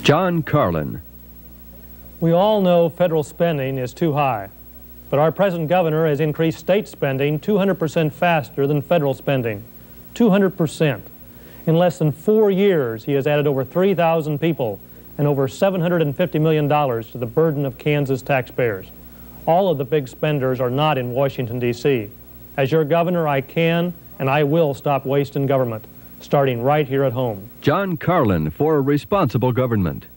John Carlin. We all know federal spending is too high, but our present governor has increased state spending 200% faster than federal spending. 200%. In less than 4 years, he has added over 3,000 people and over $750 million to the burden of Kansas taxpayers. All of the big spenders are not in Washington, D.C. As your governor, I can and I will stop waste in government, starting right here at home. John Carlin for responsible government.